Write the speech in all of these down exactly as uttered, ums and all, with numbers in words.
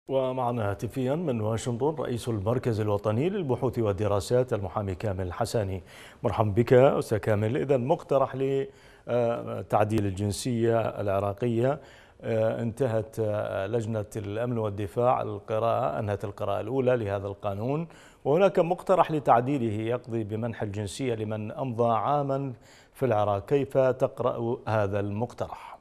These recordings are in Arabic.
ومعنا هاتفيا من واشنطن رئيس المركز الوطني للبحوث والدراسات المحامي كامل حسني. مرحبا بك أستاذ كامل. إذا مقترح لتعديل الجنسية العراقية، انتهت لجنة الأمن والدفاع القراءة أنهت القراءة الأولى لهذا القانون، وهناك مقترح لتعديله يقضي بمنح الجنسية لمن أمضى عاما في العراق. كيف تقرأ هذا المقترح؟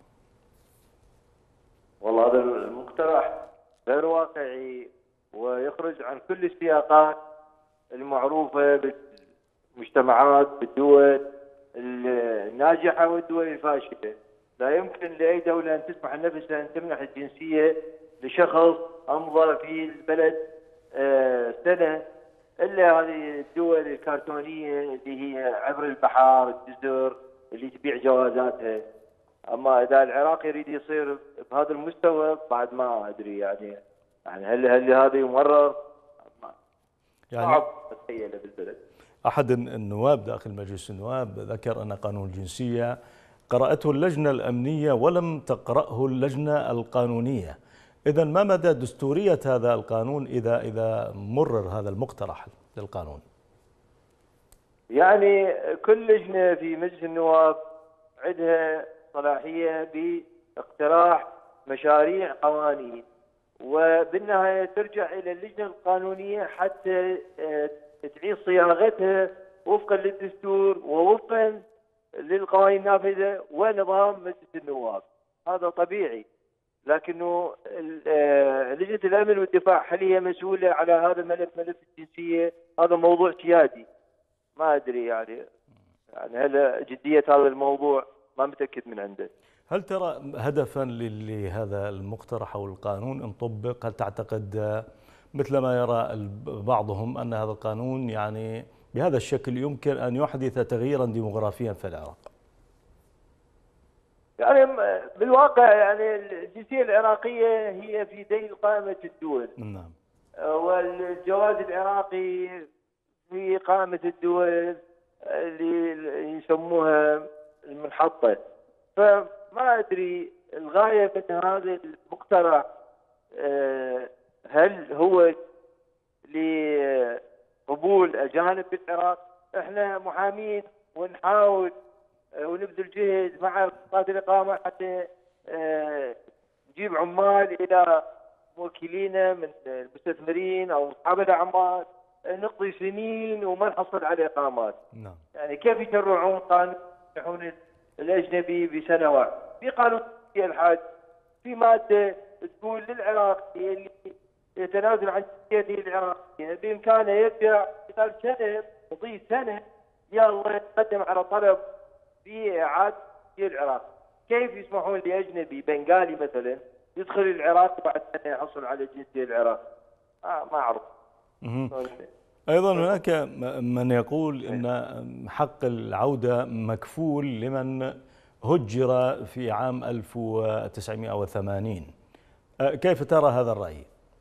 والله هذا المقترح غير واقعي ويخرج عن كل السياقات المعروفة بالمجتمعات بالدول الناجحة والدول الفاشلة. لا يمكن لأي دولة أن تسمح لنفسها أن تمنح الجنسية لشخص أمضى في البلد سنة، إلا هذه الدول الكرتونية اللي هي عبر البحار الجزر اللي تبيع جوازاتها. اما اذا العراق يريد يصير بهذا المستوى بعد ما ادري يعني يعني هل هل هذا يمرر؟ يعني صعب اتخيله بالبلد. احد النواب داخل مجلس النواب ذكر ان قانون الجنسيه قرأته اللجنه الامنيه ولم تقرأه اللجنه القانونيه. اذا ما مدى دستوريه هذا القانون اذا اذا مرر هذا المقترح للقانون؟ يعني كل لجنه في مجلس النواب عندها صلاحيه باقتراح مشاريع قوانين، وبالنهايه ترجع الى اللجنه القانونيه حتى تعيد صياغتها وفقا للدستور ووفقا للقوانين النافذه ونظام مجلس النواب. هذا طبيعي، لكنه لجنه الامن والدفاع هل هي مسؤوله على هذا الملف، ملف الجنسيه؟ هذا موضوع سيادي، ما ادري يعني يعني هل جديه هذا الموضوع ما متأكد من عنده. هل ترى هدفا لهذا المقترح أو القانون إن طبق؟ هل تعتقد مثل ما يرى بعضهم أن هذا القانون يعني بهذا الشكل يمكن أن يحدث تغييرا ديموغرافيا في العراق؟ يعني بالواقع يعني الجنسية العراقية هي في ذيل قائمة الدول. نعم. والجواز العراقي في قائمة الدول اللي يسموها المنحطة. فما أدري الغاية من هذا المقترح هل هو لقبول أجانب بالعراق؟ احنا محامين ونحاول ونبذل جهد مع قطاعات الإقامة حتى نجيب عمال إلى موكلينا من المستثمرين أو أصحاب الأعمال، نقضي سنين وما نحصل على إقامات. نعم. يعني كيف يشرعون قانون يمنحون الأجنبي بسنة واحدة؟ في قانون الحاج في مادة تقول للعراقي اللي يتنازل عن جنسيته العراقية بإمكانه يرجع خلال سنة، تضيع سنة يا الله يتقدم على طلب في إعادة العراق. كيف يسمحون لأجنبي بنغالي مثلا يدخل العراق وبعد سنة يحصل على الجنسية العراق؟ آه ما أعرف. أيضا هناك من يقول أن حق العودة مكفول لمن هجر في عام ألف وتسعمئة وثمانين. كيف ترى هذا الرأي؟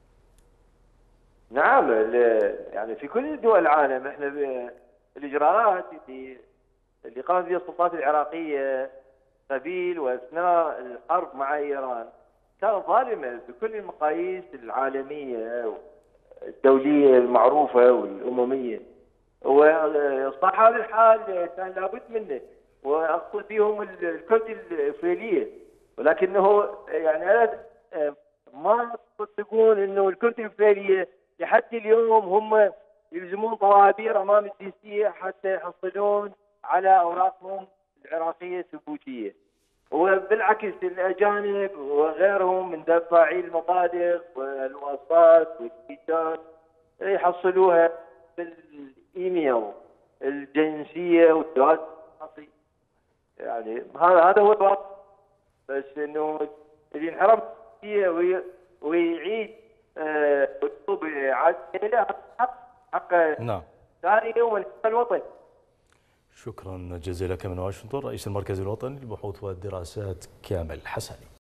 نعم، يعني في كل دول العالم احنا الإجراءات اللي اللي قامت بها السلطات العراقية قبيل وأثناء الحرب مع إيران كانت ظالمة بكل المقاييس العالمية الدولية المعروفة والأممية، وصح هذا الحال كان لابد منه، وأقصد فيهم الكرد الفعلية. ولكنه يعني أنا ما تصدقون أنه الكرد الفعلية لحد اليوم هم يلزمون طوابير أمام الجنسية حتى يحصلون على أوراقهم العراقية الثبوتية. وبالعكس الأجانب وغيرهم من دفاعي المبالغ والواسطات والتيشيرت يحصلوها بالإيميل الجنسية والجواز الشخصي. يعني هذا هذا هو الواقع، بس إنه اللي انحرم فيه ويعيد ويطلب إعادة حق حق نعم ثاني يوم الوطن. شكرا جزيلا لك من واشنطن رئيس المركز الوطني للبحوث والدراسات كامل حسني.